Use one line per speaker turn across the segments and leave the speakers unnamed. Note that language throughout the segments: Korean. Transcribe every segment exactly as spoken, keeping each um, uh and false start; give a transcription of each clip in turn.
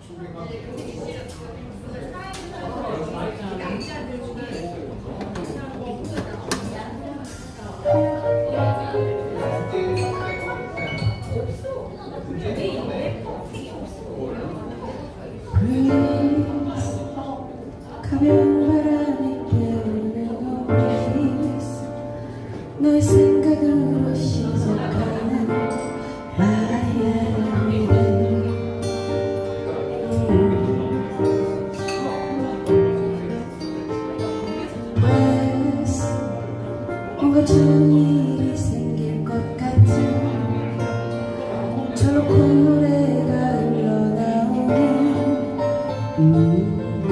가벼운 바람이 깨우는 오리스 너의 생각으로 시작하는 마야미는 West 뭔가 좋은 일이 생길 것 같은 저로 콧노래가 흘러나오는 음.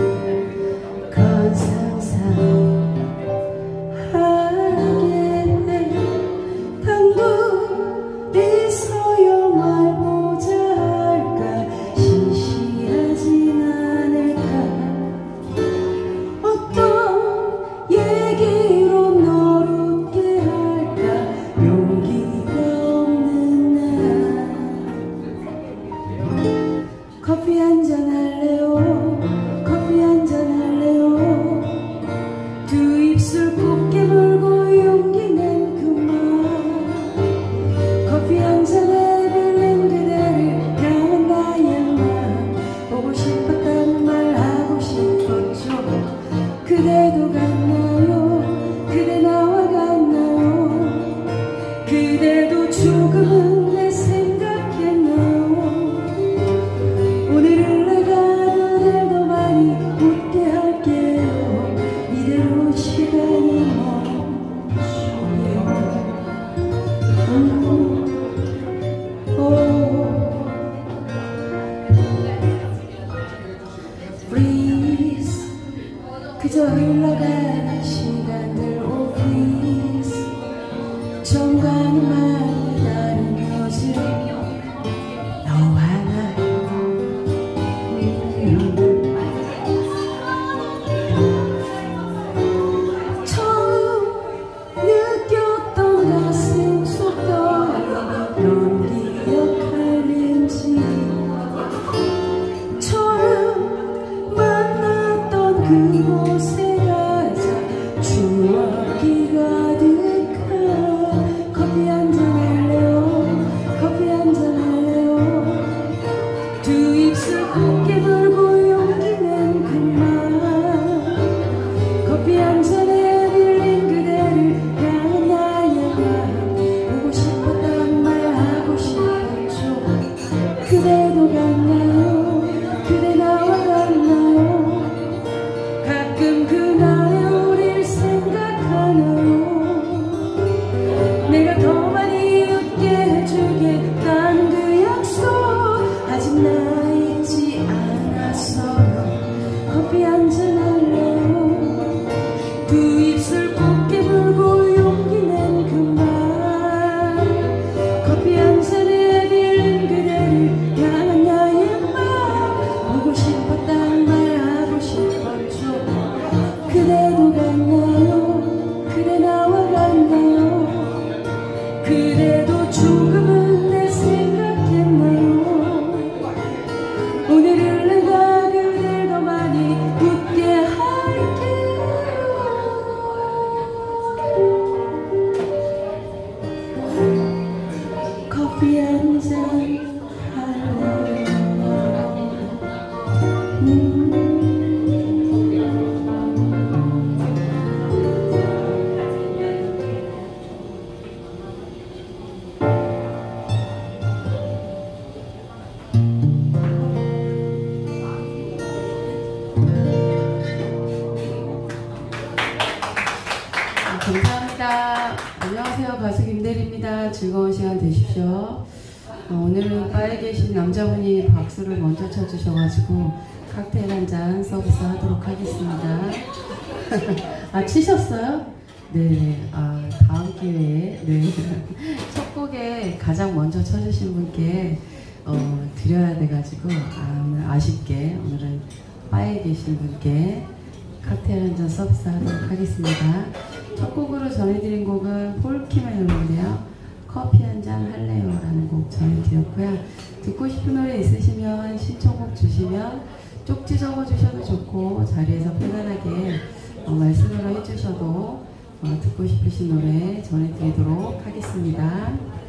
커피 한잔 할래요? 커피 한잔 할래요? 두 입술 곱게 물고 용기 낸 그만 커피 한잔에 빌린 그대를 향한 나의 마음 보고 싶었다는 말 하고 싶었죠. 그대도 같나요? 그대 나와 같나요? 그대도 조금은 내 생각했나요? 오늘은 내가 그대도 많이 웃게 할게요. 이대로 시간이 멈춰요. 음, 오. Please 그저 흘러가는 시간들 oh please 정과는 많이 다른 것을 너와 나 처음 느꼈던 가슴 속더리 넌 기억하는지 처음 만났던 그곳에 가자 추억이 가득한 커피 한잔 할래요? 커피 한잔 할래요? 두 입술 곱게 물고 용기 낸 그만 커피 한 잔에 빌린 그대를 향한 나의 마음 보고 싶었단 말 하고 싶었죠. 그대도 같나요? 그대 나와 같나요? 가끔 그날의 우릴 생각하나요? 내가 더 많이 웃게 해주겠다는 그 약속 아직 나 잊지 않았어요. 커피 한잔 할래요? 두 입술 곱게 물고 용기 낸 그만 커피 한 잔에 빌린 그대를 향한 나의 마음 보고 싶었단 말 하고 싶었죠. 그대도 같나요? 그대 나와 같나요? 그대도 조금은 내 생각했나요? 오늘은 내가 그댈 더 많이 웃게 할게요. 커피 한잔 할래요? 음. 감사합니다. 안녕하세요. 가수 김대리입니다. 즐거운 시간 되십시오. 어, 오늘은 바에 계신 남자분이 박수를 먼저 쳐주셔가지고 칵테일 한 잔 서비스 하도록 하겠습니다. 아, 치셨어요? 네. 아, 다음 기회에 네. 첫 곡에 가장 먼저 쳐주신 분께 어, 드려야 돼가지고 아, 오늘 아쉽게 오늘은 바에 계신 분께 칵테일 한 잔 서비스 하도록 하겠습니다. 첫 곡으로 전해드린 곡은 폴킴의 노래인데요. 커피 한 잔 할래요? 라는 곡 전해드렸고요. 듣고 싶은 노래 있으시면 신청곡 주시면 쪽지 적어주셔도 좋고 자리에서 편안하게 어, 말씀으로 해주셔도 어, 듣고 싶으신 노래 전해드리도록 하겠습니다.